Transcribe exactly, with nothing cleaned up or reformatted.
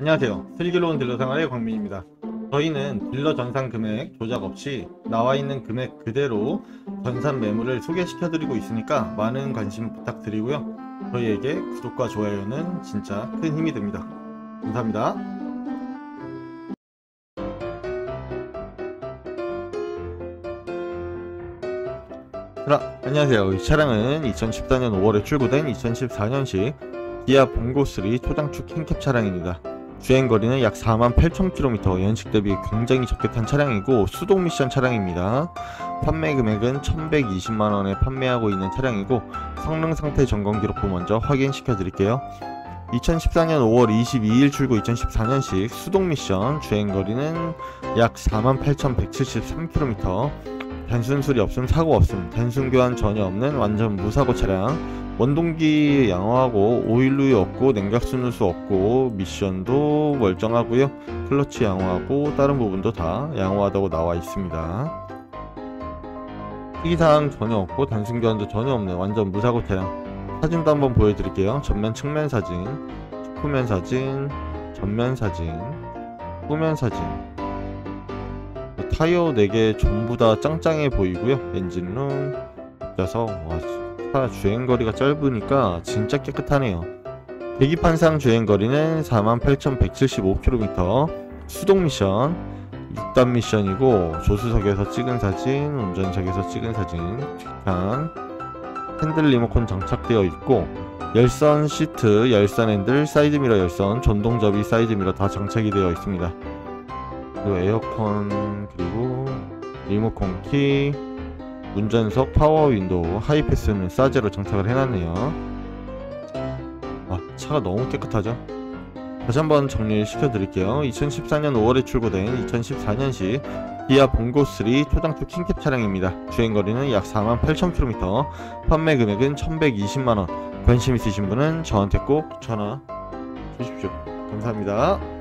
안녕하세요. 슬기로운 딜러 생활의 광민입니다. 저희는 딜러 전산 금액 조작 없이 나와있는 금액 그대로 전산 매물을 소개시켜드리고 있으니까 많은 관심 부탁드리고요. 저희에게 구독과 좋아요는 진짜 큰 힘이 됩니다. 감사합니다. 자, 안녕하세요. 이 차량은 이천십사 년 오월에 출고된 이천십사 년식 기아 봉고쓰리 초장축 킹캡 차량입니다. 주행거리는 약 사만 팔천 킬로미터, 연식 대비 굉장히 적게 탄 차량이고 수동 미션 차량입니다. 판매 금액은 천백이십만 원에 판매하고 있는 차량이고 성능 상태 점검 기록부 먼저 확인시켜 드릴게요. 이천십사 년 오월 이십이일 출고 이천십사 년식 수동 미션, 주행거리는 약 사만 팔천백칠십삼 킬로미터, 단순 수리 없음, 사고 없음, 단순 교환 전혀 없는 완전 무사고 차량. 원동기 양호하고 오일루유 없고 냉각수 누수 없고 미션도 멀쩡하고요. 클러치 양호하고 다른 부분도 다 양호하다고 나와 있습니다. 특이사항 전혀 없고 단순 교환도 전혀 없는 완전 무사고 차량. 사진도 한번 보여드릴게요. 전면 측면 사진, 후면 사진, 전면 사진, 후면 사진. 타이어 네 개 전부 다 짱짱해 보이고요. 엔진룸 그래서 와, 차 주행거리가 짧으니까 진짜 깨끗하네요. 계기판상 주행거리는 사만 팔천백칠십오 킬로미터, 수동 미션 육 단 미션이고 조수석에서 찍은 사진, 운전석에서 찍은 사진, 뒷판 핸들 리모컨 장착되어 있고 열선 시트, 열선 핸들, 사이드미러 열선, 전동접이 사이드미러 다 장착이 되어 있습니다. 그리고 에어컨, 그리고 리모컨 키, 운전석 파워 윈도우, 하이패스는 싸제로 장착을 해놨네요. 아, 차가 너무 깨끗하죠? 다시 한번 정리를 시켜드릴게요. 이천십사 년 오월에 출고된 이천십사 년식 기아 봉고쓰리 초장축 킹캡 차량입니다. 주행거리는 약 사만 팔천 킬로미터, 판매 금액은 천백이십만 원. 관심 있으신 분은 저한테 꼭 전화 주십시오. 감사합니다.